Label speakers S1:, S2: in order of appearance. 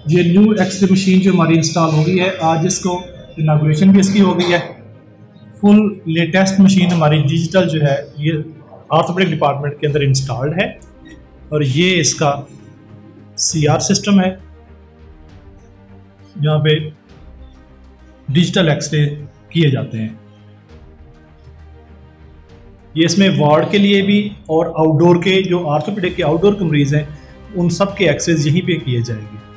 S1: ये new x ray machine जो हमारी इंस्टॉल हो गई है, आज इसको इनागुरेशन भी इसकी हो गई है। फुल लेटेस्ट मशीन हमारी डिजिटल जो है ये ऑर्थोपेडिक डिपार्टमेंट के अंदर इंस्टॉल्ड है और ये इसका CR सिस्टम है जहाँ पे डिजिटल एक्सरे किए जाते हैं। ये इसमें वार्ड के लिए भी और आउटडोर के जो ऑर्थोपेडिक के आउटडोर के मरीज हैं उन सब के एक्सरेज यहीं पे किए जाएंगे।